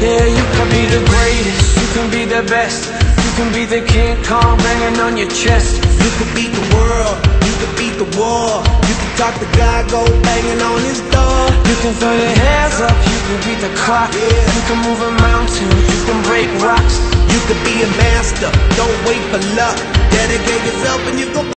Yeah, you can be the greatest, you can be the best, you can be the King Kong banging on your chest. You can beat the world, you can beat the war. You can talk to God, go banging on his door. You can throw your hands up, you can beat the clock. You can move a mountain, you can break rocks. You can be a master, don't wait for luck. Dedicate yourself and you go